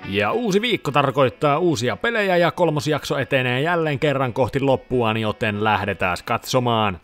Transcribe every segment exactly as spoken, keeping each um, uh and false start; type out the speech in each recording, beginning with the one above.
Ja uusi viikko tarkoittaa uusia pelejä ja kolmosjakso etenee jälleen kerran kohti loppuaan, joten lähdetään katsomaan.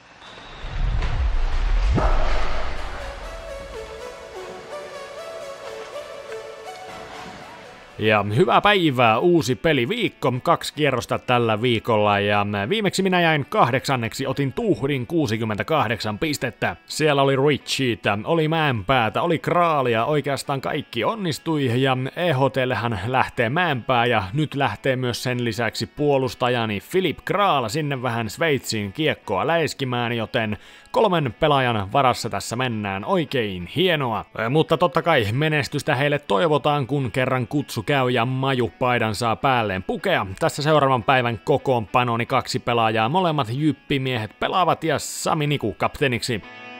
Ja hyvää päivää, uusi peliviikko, kaksi kierrosta tällä viikolla ja viimeksi minä jäin kahdeksanneksi, otin tuhdin kuusikymmentäkahdeksan pistettä. Siellä oli Richiitä, oli Mäenpäätä, oli Kraalia, oikeastaan kaikki onnistui ja E H T:llähän lähtee Mäenpää ja nyt lähtee myös sen lisäksi puolustajani Philip Kraal sinne vähän Sveitsiin kiekkoa läiskimään, joten kolmen pelaajan varassa tässä mennään, oikein hienoa. Mutta totta kai menestystä heille toivotaan, kun kerran kutsu käy ja majupaidan saa päälleen pukea. Tässä seuraavan päivän kokoonpanoni kaksi pelaajaa, molemmat jyppimiehet pelaavat ja Sami Niku kapteeniksi.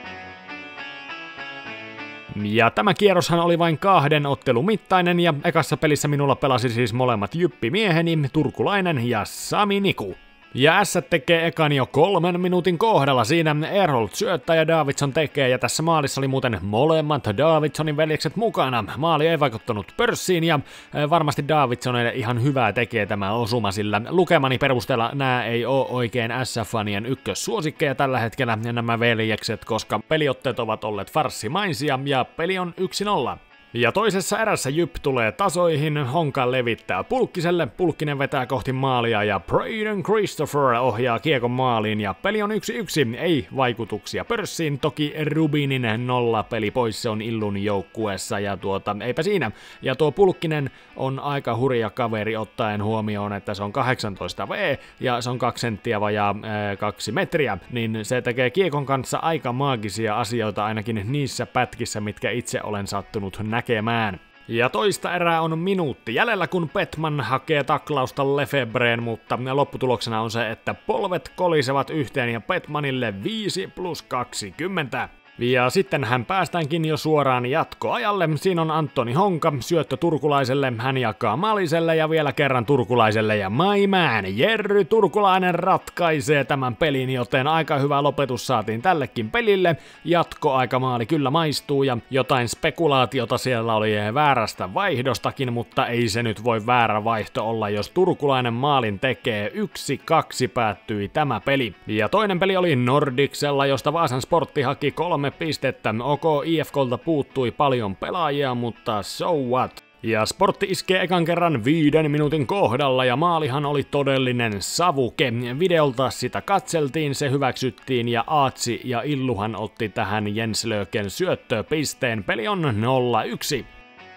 Ja tämä kierroshan oli vain kahden ottelun mittainen ja ekassa pelissä minulla pelasi siis molemmat jyppimieheni, turkulainen ja Sami Niku. Ja S tekee ekan jo kolmen minuutin kohdalla, siinä Erholt syöttää ja Davidson tekee, ja tässä maalissa oli muuten molemmat Davidsonin veljekset mukana. Maali ei vaikuttanut pörssiin ja varmasti Davidsonille ihan hyvää tekee tämä osuma, sillä lukemani perusteella nämä ei ole oikein S-fanien ykkössuosikkeja tällä hetkellä nämä veljekset, koska peliotteet ovat olleet farssimaisia ja peli on yksi nolla. Ja toisessa erässä Jyp tulee tasoihin, Honka levittää Pulkkiselle, Pulkkinen vetää kohti maalia ja Braden Christopher ohjaa kiekon maaliin ja peli on yksi yksi, ei vaikutuksia pörssiin, toki Rubinin nolla peli pois, se on Illun joukkueessa ja tuota, eipä siinä. Ja tuo Pulkkinen on aika hurja kaveri ottaen huomioon, että se on kahdeksantoista vuotta ja se on kaksi senttiä vajaa ää, kaksi metriä, niin se tekee kiekon kanssa aika maagisia asioita ainakin niissä pätkissä, mitkä itse olen sattunut näkemään. Ja toista erää on minuutti jäljellä, kun Petman hakee taklausta Lefebreen, mutta lopputuloksena on se, että polvet kolisevat yhteen ja Petmanille viisi plus kaksikymmentä. Ja sitten hän päästäänkin jo suoraan jatkoajalle. Siinä on Antoni Honka, syöttö turkulaiselle, hän jakaa Maliselle ja vielä kerran turkulaiselle ja my man, Jerry Turkulainen ratkaisee tämän pelin, joten aika hyvä lopetus saatiin tällekin pelille. Jatkoaikamaali kyllä maistuu ja jotain spekulaatiota siellä oli väärästä vaihdostakin, mutta ei se nyt voi väärä vaihto olla, jos Turkulainen maalin tekee. Yksi kaksi päättyi tämä peli. Ja toinen peli oli Nordicsella, josta Vaasan Sportti haki kolme pistettä. OK, I F K:lta puuttui paljon pelaajia, mutta so what? Ja Sportti iskee ekan kerran viiden minuutin kohdalla ja maalihan oli todellinen savuke. Videolta sitä katseltiin, se hyväksyttiin ja Aatsi ja Illuhan otti tähän Jens Löken syöttöpisteen. Peli on nolla yksi.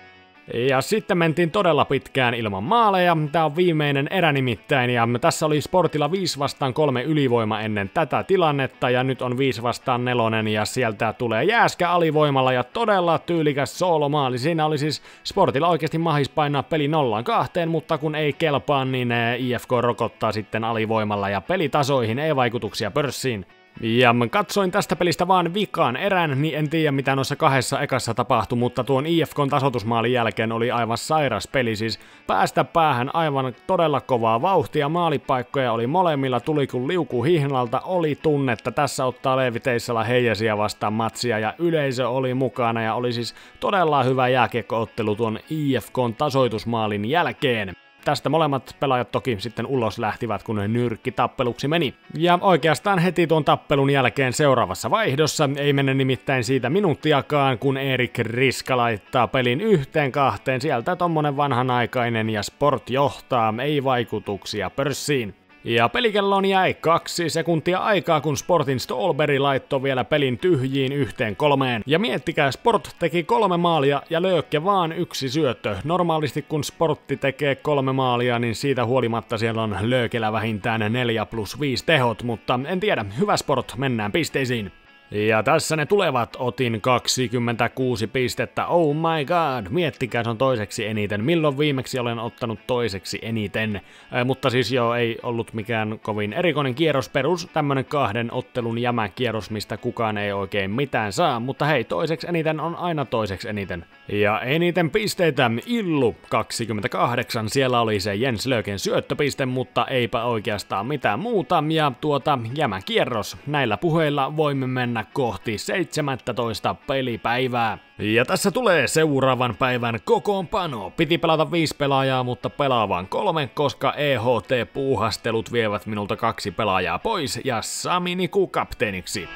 Ja sitten mentiin todella pitkään ilman maaleja, tää on viimeinen erä nimittäin, ja tässä oli Sportilla viisi vastaan kolme ylivoima ennen tätä tilannetta, ja nyt on viisi vastaan nelonen, ja sieltä tulee Jääskä alivoimalla, ja todella tyylikäs soolomaali. Siinä oli siis Sportilla oikeasti mahis painaa peli nollaan kahteen, mutta kun ei kelpaa, niin I F K rokottaa sitten alivoimalla, ja pelitasoihin ei vaikutuksia pörssiin. Ja katsoin tästä pelistä vaan vikaan erän, niin en tiedä mitä noissa kahdessa ekassa tapahtui, mutta tuon I F K:n tasoitusmaalin jälkeen oli aivan sairas peli, siis päästä päähän aivan todella kovaa vauhtia, maalipaikkoja oli molemmilla, tuli kun liuku hihnalta, oli tunnetta, tässä ottaa Leevi Teissala Heijäsiä vastaan matsia ja yleisö oli mukana ja oli siis todella hyvä jääkiekkoottelu tuon I F K:n tasoitusmaalin jälkeen. Tästä molemmat pelaajat toki sitten ulos lähtivät, kun nyrkkitappeluksi meni. Ja oikeastaan heti tuon tappelun jälkeen seuraavassa vaihdossa, ei mene nimittäin siitä minuuttiakaan, kun Erik Riska laittaa pelin yhteen kahteen, sieltä tommonen vanhanaikainen ja Sport johtaa, ei vaikutuksia pörssiin. Ja pelikelloon jäi kaksi sekuntia aikaa, kun Sportin Stolberg laittoi vielä pelin tyhjiin yhteen kolmeen. Ja miettikää, Sport teki kolme maalia ja Löökke vaan yksi syöttö. Normaalisti kun Sportti tekee kolme maalia, niin siitä huolimatta siellä on Löökellä vähintään neljä plus viisi tehot, mutta en tiedä, hyvä Sport, mennään pisteisiin. Ja tässä ne tulevat, otin kaksikymmentäkuusi pistettä, oh my god, miettikää se on toiseksi eniten, milloin viimeksi olen ottanut toiseksi eniten, äh, mutta siis joo, ei ollut mikään kovin erikoinen kierros, perus tämmönen kahden ottelun jämäkierros, mistä kukaan ei oikein mitään saa, mutta hei, toiseksi eniten on aina toiseksi eniten. Ja eniten pisteitä Illu kaksikymmentäkahdeksan, siellä oli se Jens Löken syöttöpiste, mutta eipä oikeastaan mitään muuta, ja tuota jämäkierros, näillä puheilla voimme mennä mennä kohti seitsemäntoista pelipäivää. Ja tässä tulee seuraavan päivän kokoonpano. Piti pelata viisi pelaajaa, mutta pelaa vain kolme, koska E H T-puuhastelut vievät minulta kaksi pelaajaa pois ja Sami Niku kapteeniksi.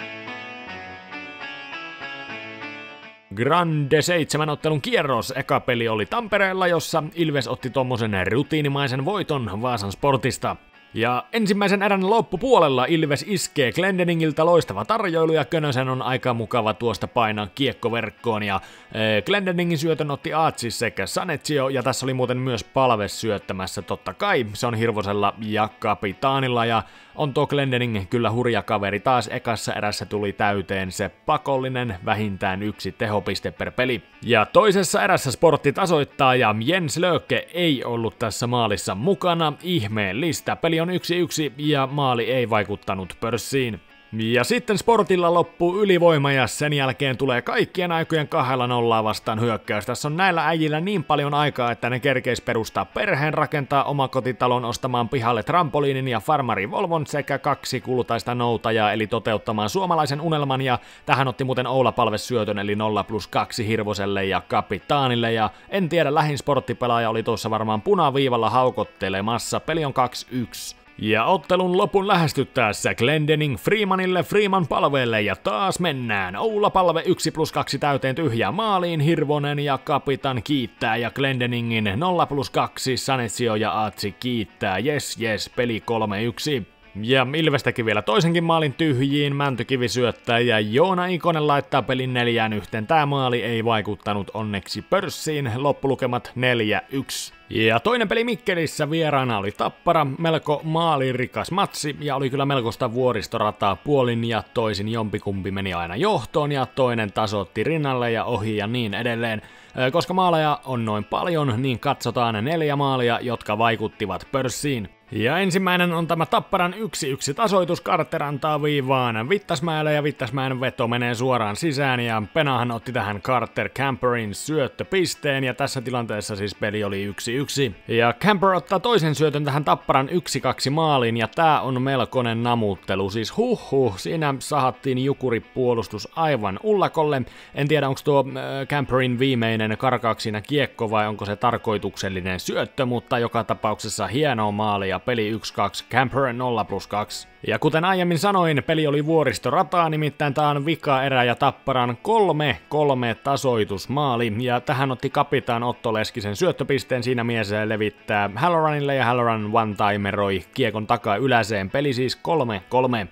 Grande seitsemän ottelun kierros. Eka peli oli Tampereella, jossa Ilves otti tommosen rutiinimaisen voiton Vaasan Sportista. Ja ensimmäisen erän loppupuolella Ilves iskee Glendeningiltä loistava tarjoilu ja Könösen on aika mukava tuosta painaa kiekkoverkkoon ja e, Glendeningin syötön otti Aatsis sekä Sanetsio ja tässä oli muuten myös Palve syöttämässä totta kai, se on Hirvosella ja kapitaanilla ja on tuo Glendening kyllä hurja kaveri, taas ekassa erässä tuli täyteen se pakollinen vähintään yksi tehopiste per peli. Ja toisessa erässä Sportti tasoittaa ja Jens Lööke ei ollut tässä maalissa mukana, ihmeellistä, peli on yksi yksi ja maali ei vaikuttanut pörssiin. Ja sitten Sportilla loppuu ylivoima ja sen jälkeen tulee kaikkien aikojen kahdella nollaa vastaan hyökkäys. Tässä on näillä äijillä niin paljon aikaa, että ne kerkeis perustaa perheen, rakentaa omakotitalon, ostamaan pihalle trampoliinin ja farmari Volvon sekä kaksi kultaista noutajaa, eli toteuttamaan suomalaisen unelman, ja tähän otti muuten Oula Palve syötön, eli nolla plus kaksi Hirvoselle ja kapitaanille, ja en tiedä, lähin Sporttipelaaja oli tuossa varmaan punaviivalla haukottelemassa, peli on kaksi yksi. Ja ottelun lopun lähestyttäessä Glendening Freemanille, Freeman Palveelle ja taas mennään. Oula Palve yksi plus kaksi täyteen tyhjää maaliin, Hirvonen ja kapitan kiittää ja Glendeningin nolla plus kaksi Sanetsio ja Aatsi kiittää. Jes jes, peli kolme yksi. Ja Ilves teki vielä toisenkin maalin tyhjiin, Mäntykivi syöttää ja Joona Ikonen laittaa pelin neljään yhteen. Tää maali ei vaikuttanut onneksi pörssiin, loppulukemat neljä yksi. Ja toinen peli Mikkelissä vieraana oli Tappara, melko maalirikas matsi ja oli kyllä melkoista vuoristorataa, puolin ja toisin jompikumpi meni aina johtoon ja toinen tasoitti rinnalle ja ohi ja niin edelleen. Koska maaleja on noin paljon, niin katsotaan neljä maalia, jotka vaikuttivat pörssiin. Ja ensimmäinen on tämä Tapparan yksi yksi tasoitus, Carter antaa viivaan Vittasmäelle ja Vittasmäen veto menee suoraan sisään ja Penahan otti tähän Carter Camperin syöttöpisteen ja tässä tilanteessa siis peli oli yksi yksi. Ja Camper ottaa toisen syötön tähän Tapparan yksi kaksi maaliin ja tää on melkoinen namuttelu, siis huh huh, siinä sahattiin jukuripuolustus aivan ullakolle. En tiedä onko tuo äh, Camperin viimeinen karkaaks siinä kiekko vai onko se tarkoituksellinen syöttö, mutta joka tapauksessa hieno maali ja peli yksi kaksi, Camper nolla plus kaksi. Ja kuten aiemmin sanoin, peli oli vuoristorataa, nimittäin tää on vika erä ja Tapparan kolme kolme tasoitusmaali. Ja tähän otti kapitaan Otto Leskisen syöttöpisteen, siinä mies levittää Halloranille ja Halloran one-timeroi kiekon takaa yläseen, peli siis kolme kolme.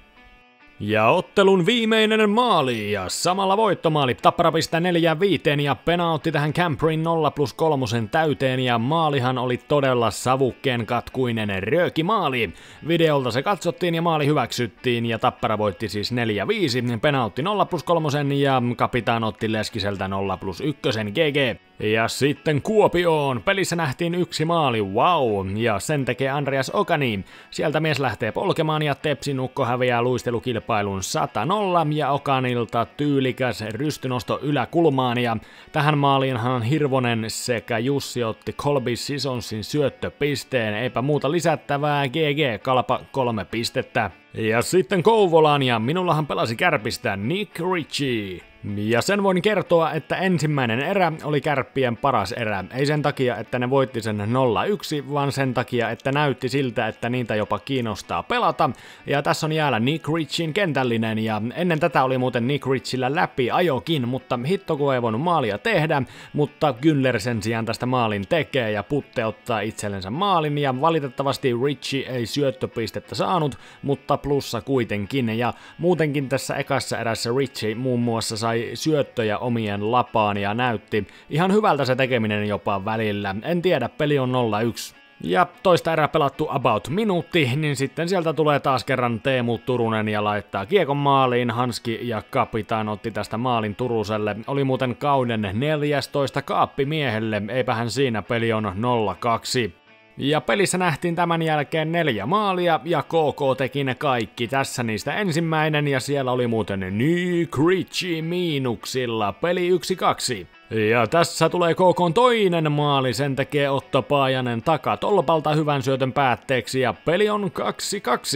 Ja ottelun viimeinen maali ja samalla voittomaali. Tappara pistää neljään viiteen ja Pena otti tähän Camperin nolla plus kolmosen täyteen ja maalihan oli todella savukkeen katkuinen röökimaali. Videolta se katsottiin ja maali hyväksyttiin ja Tappara voitti siis neljä viisi. Pena otti nolla plus kolmosen ja kapitaan otti Leskiseltä nolla plus ykkösen G G. Ja sitten Kuopioon. Pelissä nähtiin yksi maali, wow, ja sen tekee Andreas Okani. Sieltä mies lähtee polkemaan ja Tepsinukko häviää luistelukilpailun sata nolla ja Okanilta tyylikäs rystynosto yläkulmaan ja tähän maaliinhan Hirvonen sekä Jussi otti Colby Sisonsin syöttöpisteen, eipä muuta lisättävää, G G, Kalpa kolme pistettä. Ja sitten Kouvolaan ja minullahan pelasi Kärpistä Nick Ritchie. Ja sen voin kertoa, että ensimmäinen erä oli Kärppien paras erä. Ei sen takia, että ne voitti sen nolla yksi, vaan sen takia, että näytti siltä, että niitä jopa kiinnostaa pelata. Ja tässä on jäällä Nick Ritchien kentällinen ja ennen tätä oli muuten Nick Ritchillä läpi ajokin, mutta hitto kun ei voinut maalia tehdä, mutta Güller sen sijaan tästä maalin tekee ja Putte ottaa itsellensä maalin ja valitettavasti Ritchie ei syöttöpistettä saanut, mutta plussa kuitenkin ja muutenkin tässä ekassa erässä Ritchie muun muassa sai syöttöjä omien lapaan ja näytti ihan hyvältä se tekeminen jopa välillä. En tiedä, peli on nolla yksi. Ja toista erää pelattu about minuutti, niin sitten sieltä tulee taas kerran Teemu Turunen ja laittaa kiekon maaliin. Hanski ja kapitaan otti tästä maalin Turuselle. Oli muuten kauden neljästoista kaappi miehelle, eipähän siinä, peli on nolla kaksi. Ja pelissä nähtiin tämän jälkeen neljä maalia ja K K teki ne kaikki. Tässä niistä ensimmäinen ja siellä oli muuten Nick Ritchie miinuksilla, peli yksi kaksi. Ja tässä tulee K K:n toinen maali, sen tekee Otto Paajanen takatolpalta hyvän syötön päätteeksi ja peli on kaksi kaksi.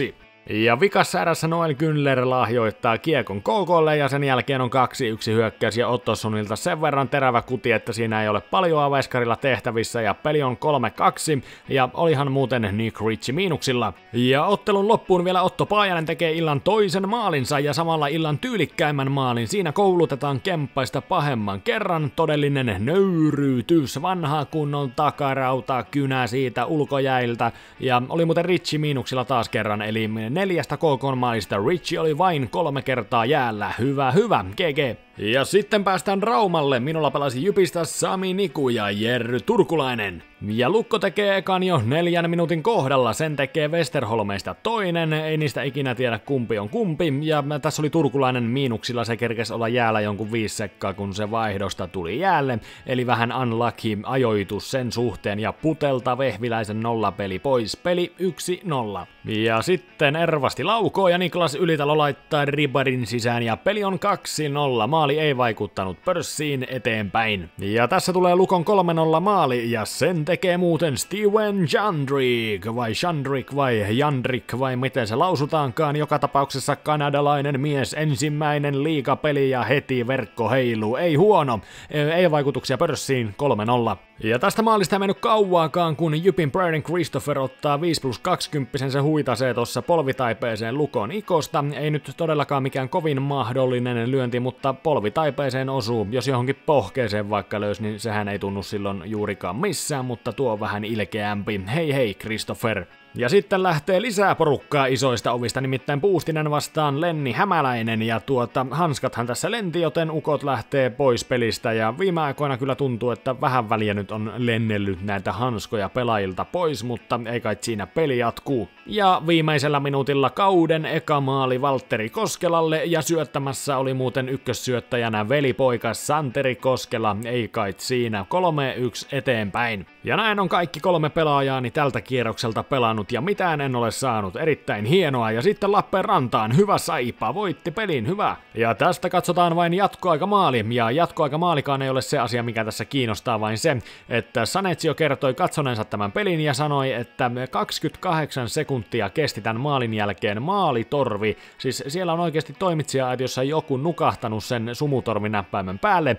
Ja vikassa erässä Noel Günther lahjoittaa kiekon K K:lle ja sen jälkeen on kaksi yksi hyökkäys ja Ottosonilta sen verran terävä kuti, että siinä ei ole paljoa veskarilla tehtävissä ja peli on kolme kaksi ja olihan muuten Nick Ritchie miinuksilla. Ja ottelun loppuun vielä Otto Paajanen tekee illan toisen maalinsa ja samalla illan tyylikkäimmän maalin. Siinä koulutetaan kemppaista pahemman kerran, todellinen nöyryytys, vanha kunnon takarauta kynä siitä ulkojäiltä ja oli muuten Ritchie miinuksilla taas kerran, eli neljästä K K:n maalista Ritchie oli vain kolme kertaa jäällä. Hyvä, hyvä, G G. Ja sitten päästään Raumalle. Minulla pelasi Jypistä Sami Niku ja Jerry Turkulainen. Ja Lukko tekee ekan jo neljän minuutin kohdalla, sen tekee Westerholmeista toinen, ei niistä ikinä tiedä kumpi on kumpi, ja tässä oli Turkulainen miinuksilla, se kerkesi olla jäällä jonkun viisi sekkaa, kun se vaihdosta tuli jäälle, eli vähän unlucky ajoitus sen suhteen, ja Putelta Vehviläisen nollapeli pois, peli yksi nolla. Ja sitten Ervasti laukoo, ja Niklas Ylitalo laittaa ribarin sisään, ja peli on kaksi nolla, maali ei vaikuttanut pörssiin eteenpäin. Ja tässä tulee Lukon kolme nolla maali, ja sen tekee muuten Steven Jandrik, vai Jandrik vai Jandrik vai miten se lausutaankaan, joka tapauksessa kanadalainen mies, ensimmäinen liigapeli ja heti verkko heiluu, ei huono, ei vaikutuksia pörssiin, kolme nolla. Ja tästä maalista ei mennyt kauaakaan, kun Jypin Braden Christopher ottaa viisi plus kaksikymmentä, se huitasee tossa polvitaipeeseen Lukon ikosta, ei nyt todellakaan mikään kovin mahdollinen lyönti, mutta polvitaipeeseen osuu, jos johonkin pohkeeseen vaikka löysi, niin sehän ei tunnu silloin juurikaan missään, mutta tuo on vähän ilkeämpi. Hei hei, Christopher. Ja sitten lähtee lisää porukkaa isoista ovista, nimittäin Puustinen vastaan Lenni Hämäläinen, ja tuota, hanskathan tässä lenti, joten ukot lähtee pois pelistä, ja viime aikoina kyllä tuntuu, että vähän väliä nyt on lennellyt näitä hanskoja pelaajilta pois, mutta ei kai siinä peli jatkuu. Ja viimeisellä minuutilla kauden eka maali Valtteri Koskelalle, ja syöttämässä oli muuten ykkössyöttäjänä velipoika Santeri Koskela, ei kai siinä, kolme yksi eteenpäin. Ja näin on kaikki kolme pelaajaani tältä kierrokselta pelannut, ja mitään en ole saanut, erittäin hienoa, ja sitten Lappeenrantaan, hyvä Saipa, voitti pelin, hyvä. Ja tästä katsotaan vain jatkoaikamaali, ja jatkoaikamaalikaan ei ole se asia, mikä tässä kiinnostaa, vain se, että Sanetsio kertoi katsoneensa tämän pelin ja sanoi, että kaksikymmentäkahdeksan sekuntia kesti tämän maalin jälkeen maalitorvi, siis siellä on oikeasti toimitsija, jossa joku nukahtanut sen sumutorvinäppäimen päälle,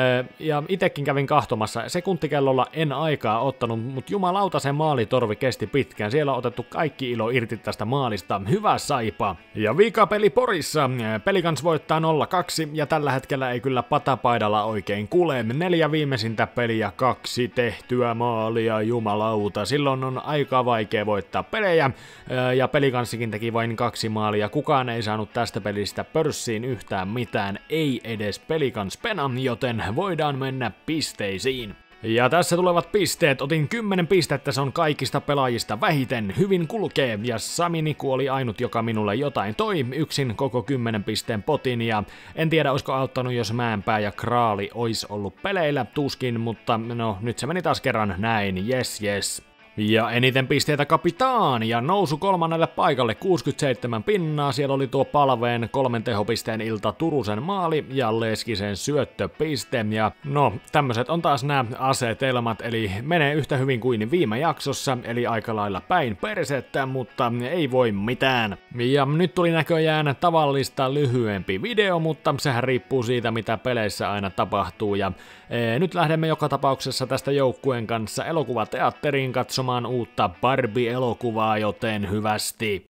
ja itekin kävin kahtomassa, sekuntikellolla en aikaa ottanut, mutta jumalauta se maalitorvi kesti pitkään, siellä on otettu kaikki ilo irti tästä maalista, hyvä Saipa. Ja vikapeli Porissa, Pelikans voittaa nolla kaksi, ja tällä hetkellä ei kyllä patapaidalla oikein kule, neljä viimeisintä peliä, kaksi tehtyä maalia, jumalauta, silloin on aika vaikea voittaa pelejä, ja Pelikanssikin teki vain kaksi maalia, kukaan ei saanut tästä pelistä pörssiin yhtään mitään, ei edes Pelikans pena, joten voidaan mennä pisteisiin. Ja tässä tulevat pisteet, otin kymmenen pistettä, se on kaikista pelaajista vähiten, hyvin kulkee, ja Sami Niku oli ainut, joka minulle jotain toi, yksin koko kymmenen pisteen potin, ja en tiedä olisiko auttanut, jos Mäenpää ja Kraali ois ollut peleillä, tuskin, mutta no nyt se meni taas kerran näin, yes yes. Ja eniten pisteitä Kapitaan, ja nousu kolmannelle paikalle kuusikymmentäseitsemän pinnaa, siellä oli tuo Palveen kolmen tehopisteen ilta Turusen maali ja Leskisen syöttöpiste, ja no tämmöset on taas nämä asetelmat, eli menee yhtä hyvin kuin viime jaksossa, eli aika lailla päin persettä, mutta ei voi mitään. Ja nyt tuli näköjään tavallista lyhyempi video, mutta sehän riippuu siitä, mitä peleissä aina tapahtuu, ja ee, nyt lähdemme joka tapauksessa tästä joukkueen kanssa elokuvateatteriin katsomaan uutta Barbie-elokuvaa, joten hyvästi.